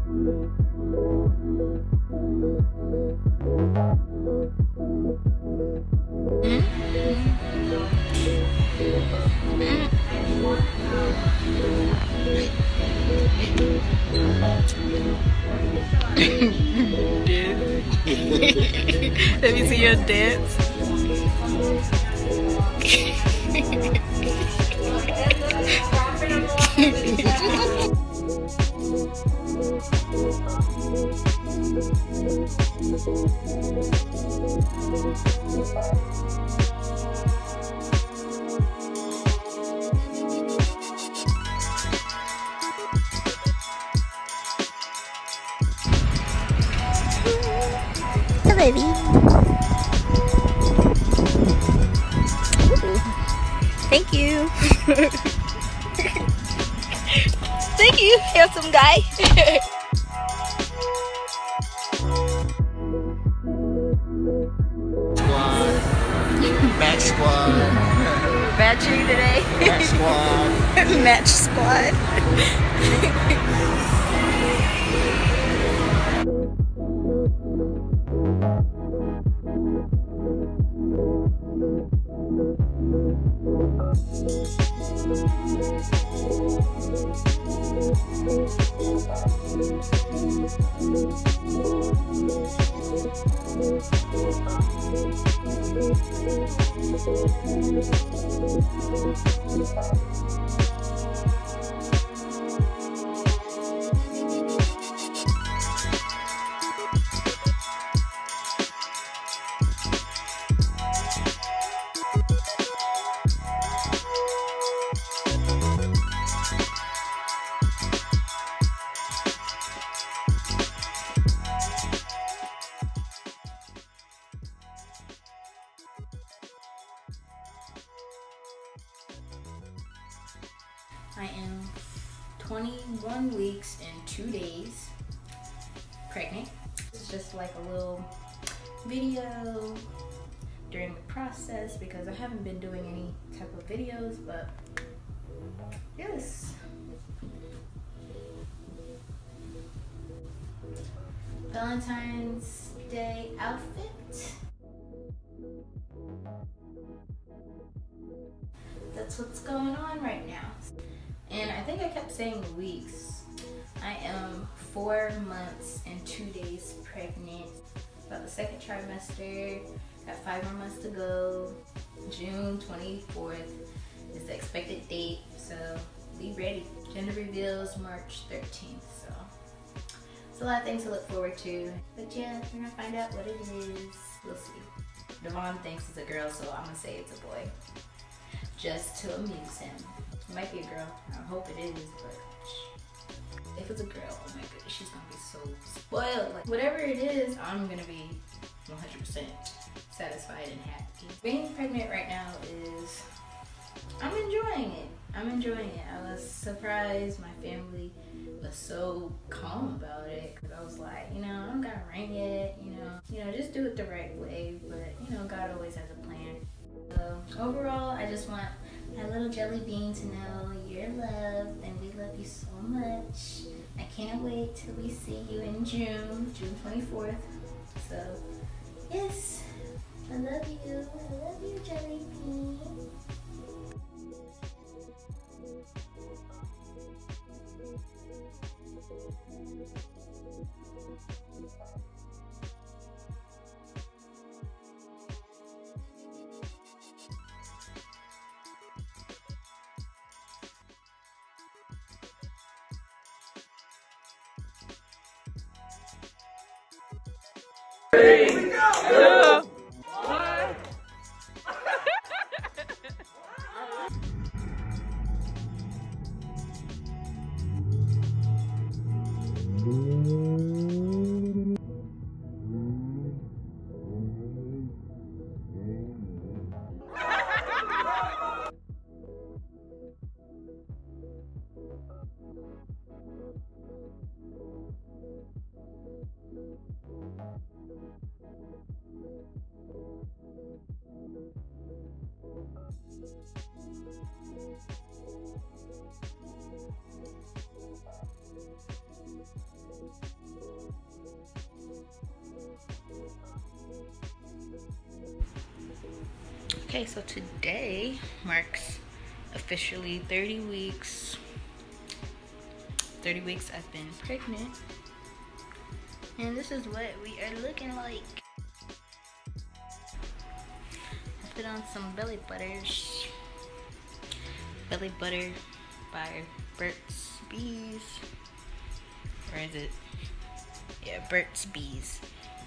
Let me see your dance. Baby. Thank you. Thank you, handsome guy. Squad. Match squad. Matching today. Match squad. Match squad. I am 21 weeks and 2 days pregnant. This is just like a little video during the process because I haven't been doing any type of videos, but yes. Valentine's Day outfit. That's what's going on right now. And I think I kept saying weeks. I am 4 months and 2 days pregnant. About the second trimester. Got 5 more months to go. June 24th is the expected date. So be ready. Gender reveals March 13th. So it's a lot of things to look forward to. But yeah, we're gonna find out what it is. We'll see. Devon thinks it's a girl, so I'm gonna say it's a boy. Just to amuse him. It might be a girl. I hope it is, but if it's a girl, oh my goodness, she's gonna be so spoiled. Like, whatever it is, I'm gonna be 100% satisfied and happy. Being pregnant right now is, I'm enjoying it. I'm enjoying it. I was surprised my family was so calm about it. Cause I was like, you know, I don't got a ring yet, you know, just do it the right way. But, you know, God always has a plan. So overall, I just want my little jelly bean to know you're loved and we love you so much. I can't wait till we see you in June 24th. So, yes, I love you. I love you, jelly bean. Three, 2, 1. Okay, so today marks officially 30 weeks. 30 weeks I've been pregnant. And this is what we are looking like. I put on some belly butters. Belly butter by Burt's Bees. Or is it? Yeah, Burt's Bees.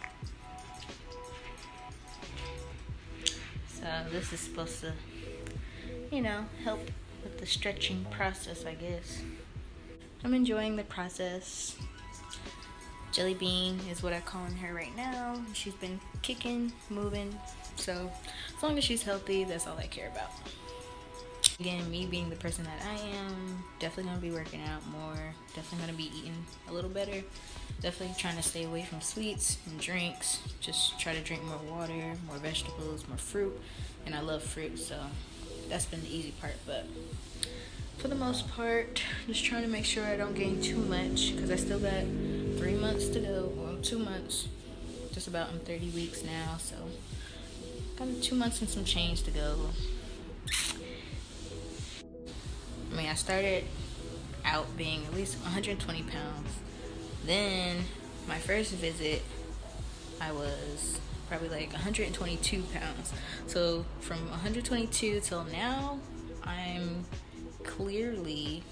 So this is supposed to, you know, help with the stretching process, I guess. I'm enjoying the process. Jelly Bean is what I'm calling her right now. She's been kicking, moving. So as long as she's healthy, that's all I care about. Again, me being the person that I am, definitely gonna be working out more. Definitely gonna be eating a little better. Definitely trying to stay away from sweets and drinks. Just try to drink more water, more vegetables, more fruit. And I love fruit, so that's been the easy part. But for the most part, just trying to make sure I don't gain too much, because I still got 3 months to go. Well, 2 months. Just about in 30 weeks now, so got 2 months and some change to go. I mean, I started out being at least 120 pounds. Then, my first visit, I was probably like 122 pounds. So, from 122 till now, I'm clearly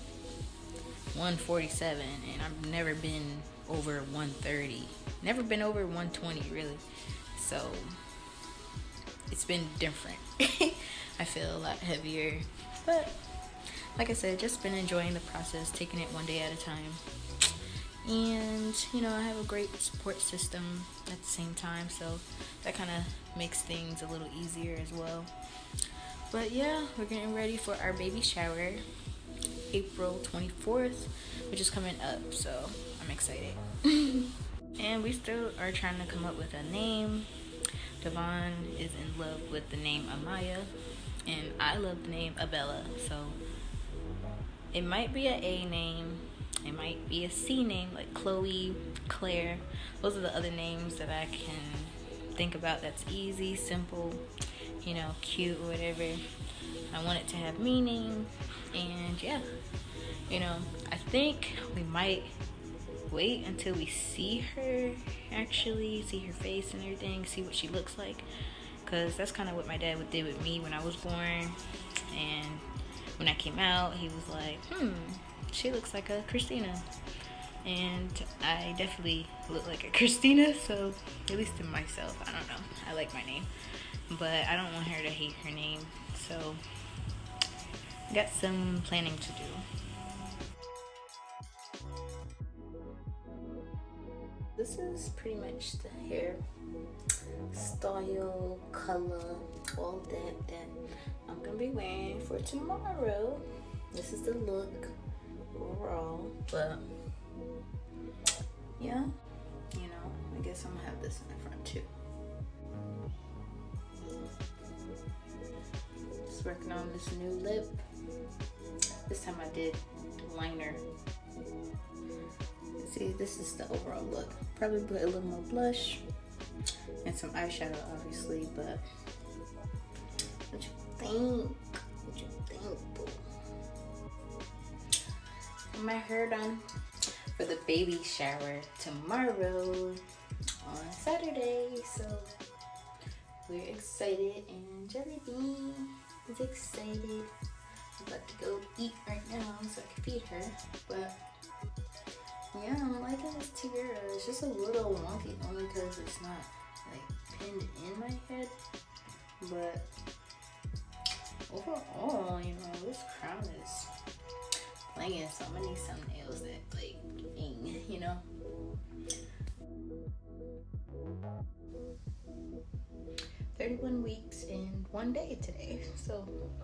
147. And I've never been over 130. Never been over 120, really. So, it's been different. I feel a lot heavier. But like I said, just been enjoying the process, taking it one day at a time. And, you know, I have a great support system at the same time, so that kind of makes things a little easier as well. But yeah, we're getting ready for our baby shower, April 24th, which is coming up, so I'm excited. And we still are trying to come up with a name. Devon is in love with the name Amaya, and I love the name Abella, so it might be an A name, it might be a C name, like Chloe, Claire. Those are the other names that I can think about that's easy, simple, you know, cute, or whatever. I want it to have meaning, and yeah, you know, I think we might wait until we see her, actually, see her face and everything, see what she looks like, because that's kind of what my dad did with me when I was born. And when I came out, he was like, she looks like a Christina. And I definitely look like a Christina, so at least to myself, I don't know. I like my name, but I don't want her to hate her name, so got some planning to do. This is pretty much the hair style, color, all that I'm gonna be wearing for tomorrow. This is the look overall, but yeah, you know, I guess I'm gonna have this in the front too. Just working on this new lip. This time I did liner. See, this is the overall look. Probably put a little more blush and some eyeshadow, obviously, but what you think? What you think, boo? My hair done for the baby shower tomorrow on Saturday, so we're excited, and Jelly Bean is excited. I'm about to go eat right now so I can feed her, but yeah, I'm liking this tiara. It's just a little wonky, only because it's not like pinned in my head. But overall, you know, this crown is playing, so I'm gonna need some nails that like ding, you know. "31 weeks and 1 day today, so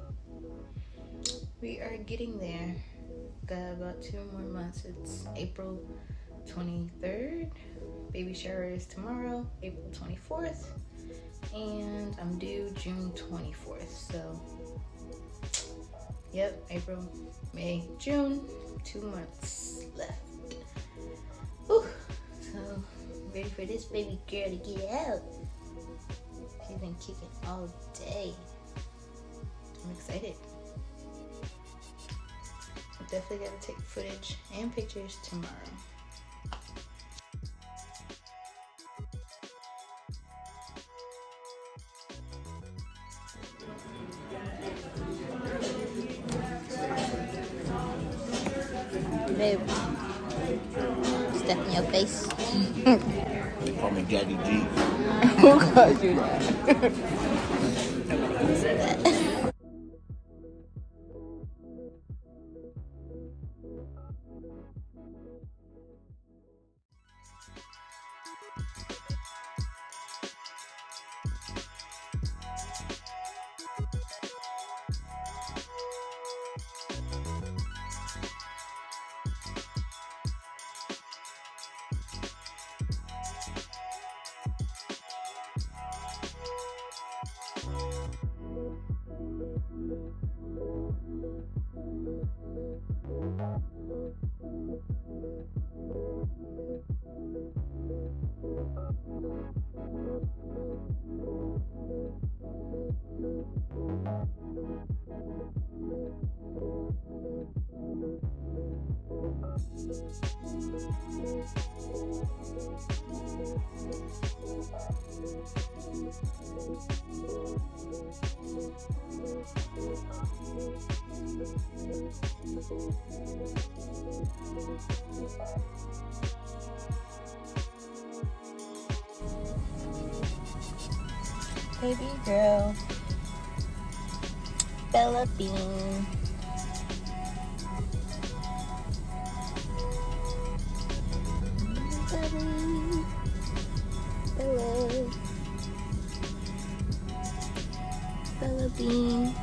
we are getting there. Got about 2 more months. It's April 23rd. Baby shower is tomorrow, April 24th. And I'm due June 24th. So, yep, April, May, June. 2 months left. Whew. So, ready for this baby girl to get out. She's been kicking all day. excited. Definitely gotta take footage and pictures tomorrow. Babe, step in your face. They call me Daddy G. Who called you that? Nobody can say that. Baby girl, Bella Bean. Bella Bean.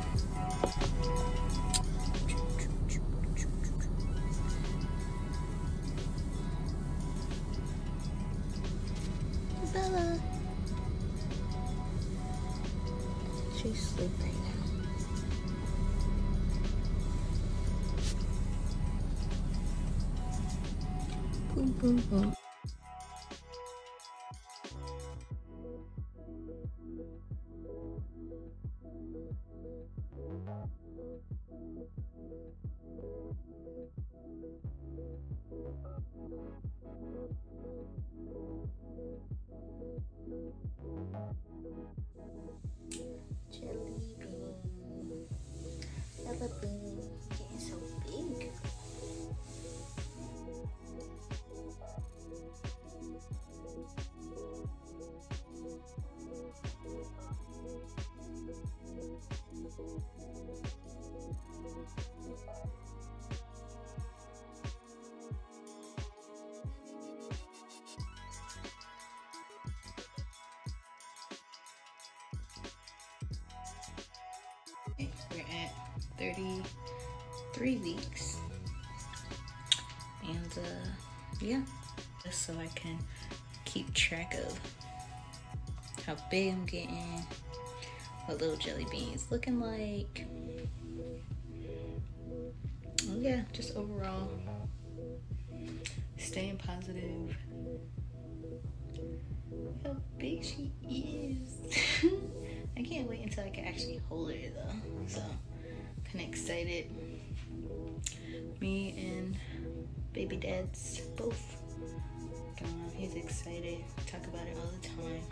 Bella. She's asleep right now. Boom, boom, boom. Jelly bean. Bella Bean. Getting so big. We're at 33 weeks, and yeah, just so I can keep track of how big I'm getting, what little Jelly Bean's looking like. Oh yeah, just overall staying positive. How big she is. I can't wait until I can actually hold her though, so kinda excited. Me and baby dad's both. He's excited, we talk about it all the time.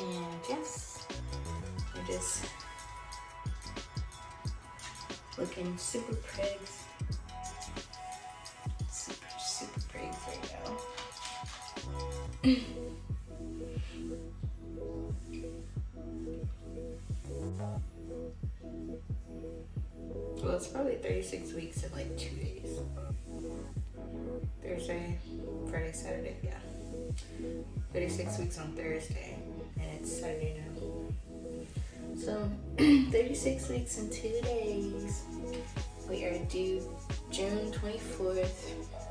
And yes, we're just looking super pregs. Super pregs right now. Well, it's probably 36 weeks in like 2 days. Thursday, Friday, Saturday, yeah. 36 weeks on Thursday, and it's Saturday now. So, 36 weeks in 2 days. We are due June 24th.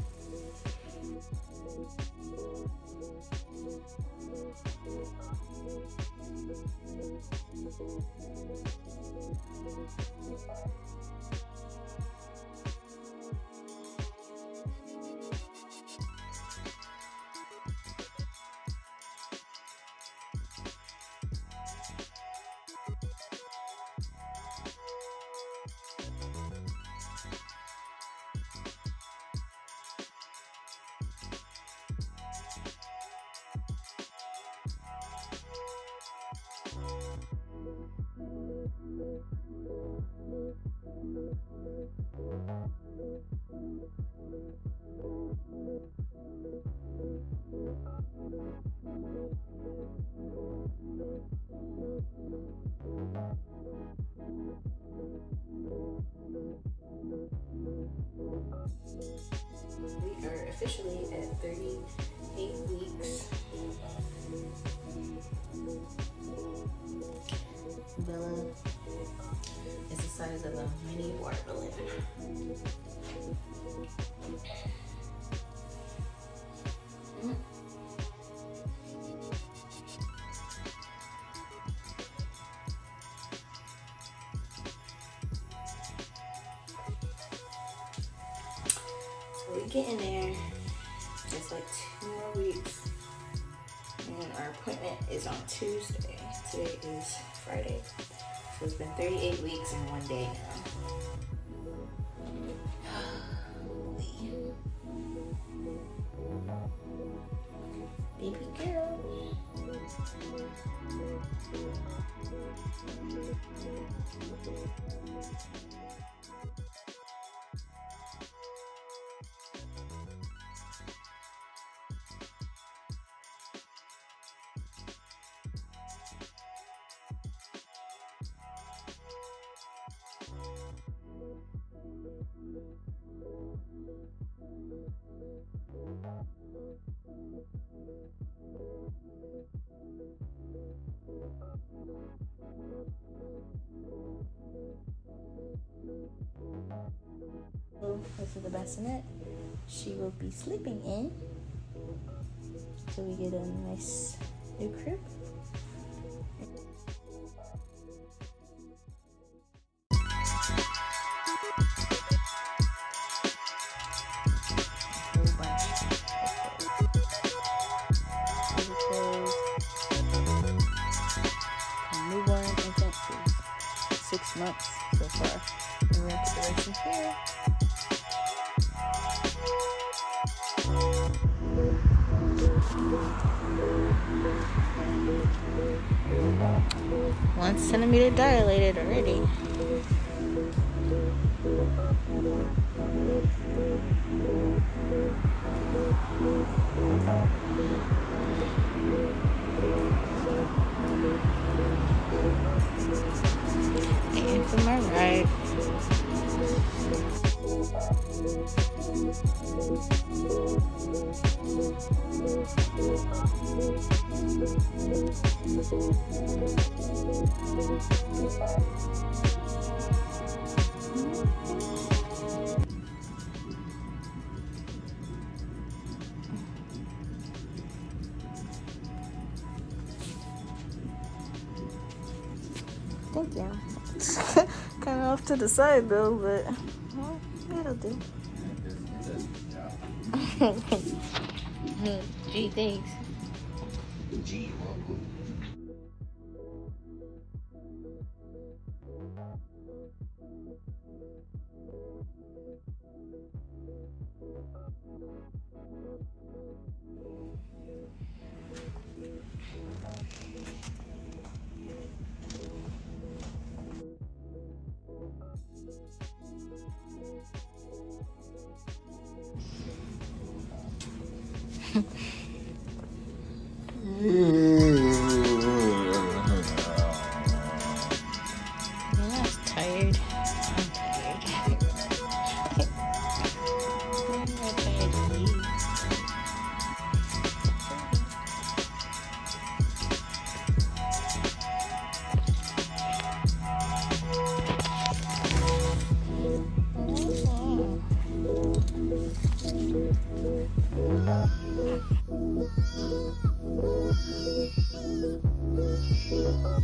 We are officially at 38 weeks. Bella is the size of a mini water balloon. We're getting there. Just like 2 more weeks. And our appointment is on Tuesday. Today is Friday. So it's been 38 weeks and 1 day now. Baby girl. This is the bassinet she will be sleeping in until we get a nice new crib. Newborn infant to 6 months so far. And we're at the duration here. One centimeter dilated already. And for my ride. Thank you. Kind of off to the side though, but well, it'll do. Gee, thanks. Gee, welcome.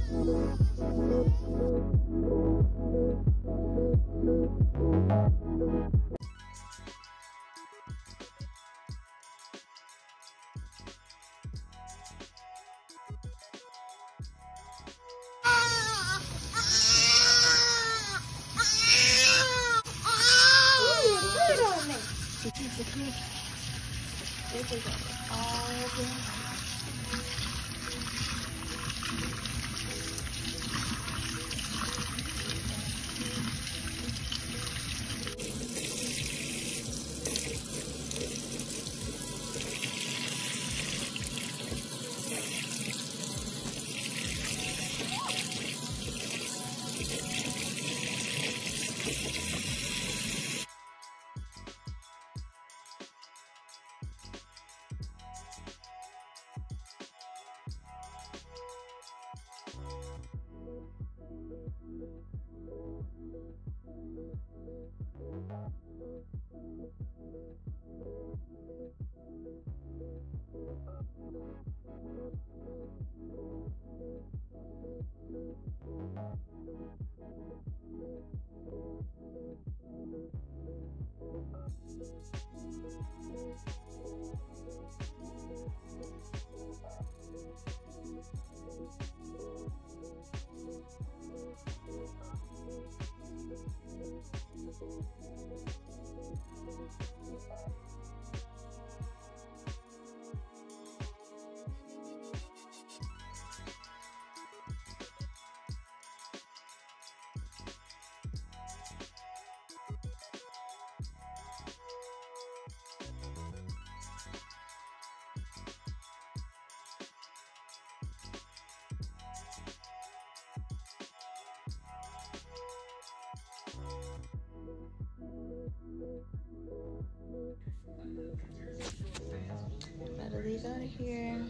Better leave out of here.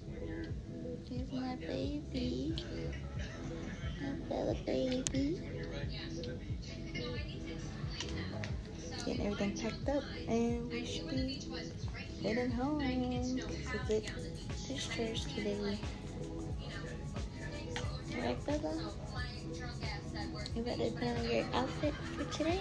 Here's my baby. My Bella baby. Getting everything packed up, and we should be heading home to get discharged today. Alright, Bella? You better put on your outfit for today?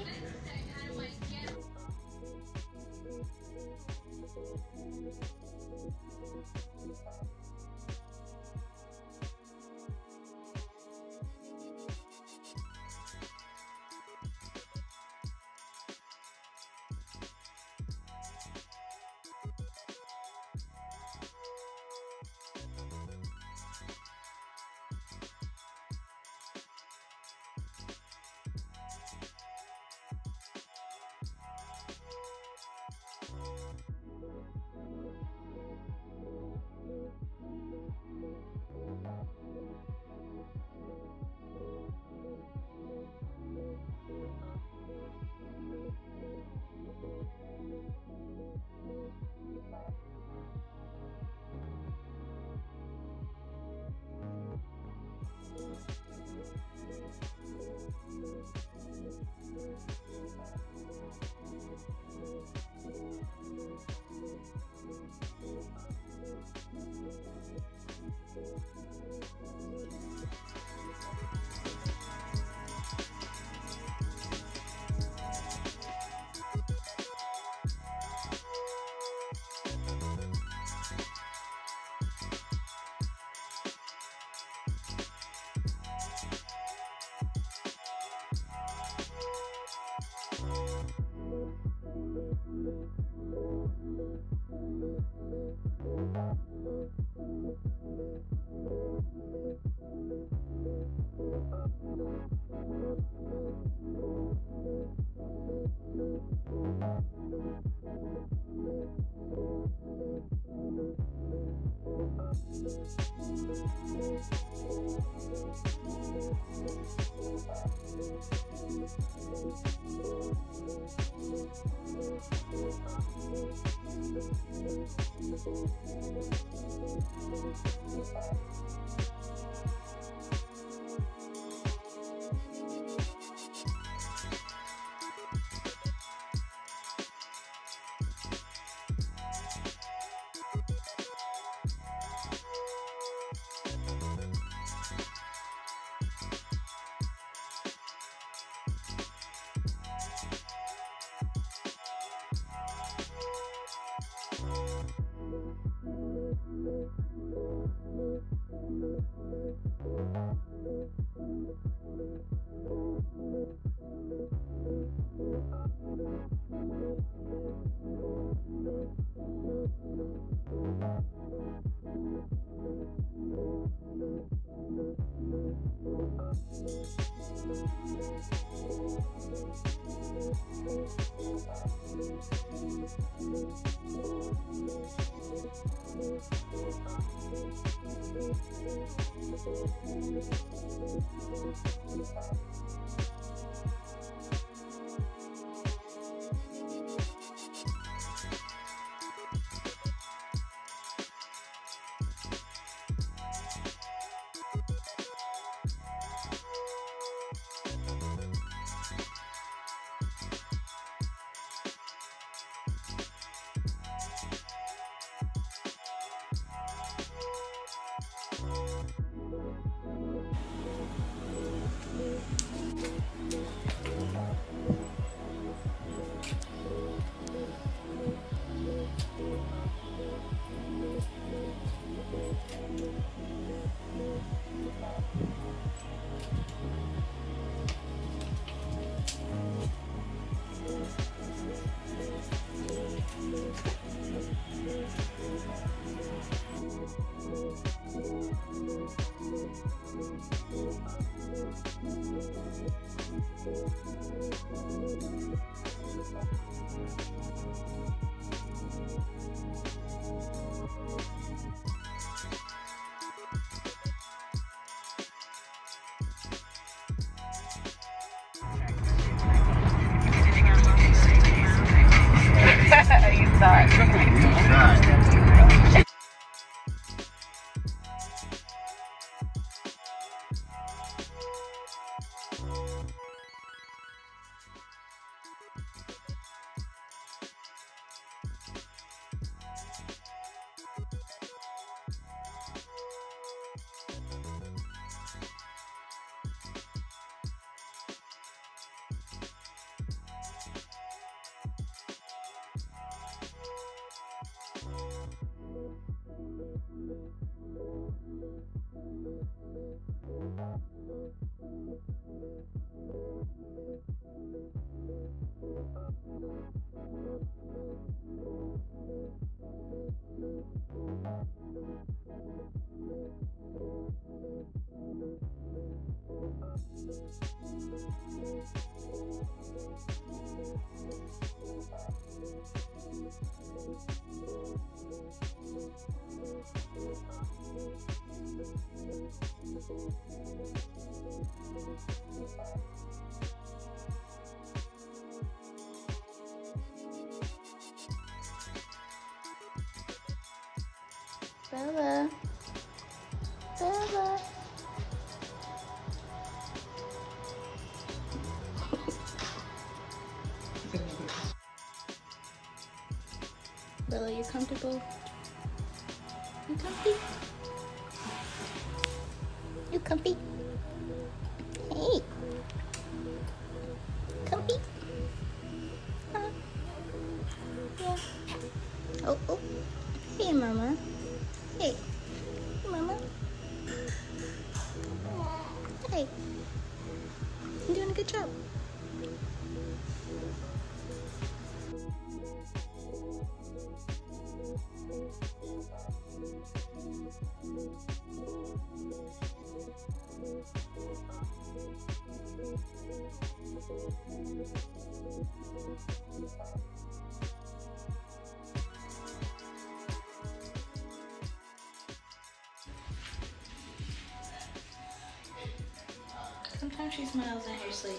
You thought. Bella. Bella. Bella, you comfortable? You comfy? You comfy? Hey. Comfy? Huh? Yeah. Oh, oh. Hey, Mama. Hey. Hey, Mama. Hey. You're doing a good job. Sometimes she smiles in her sleep.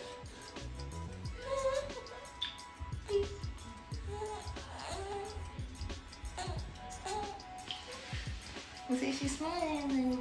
See, she's smiling.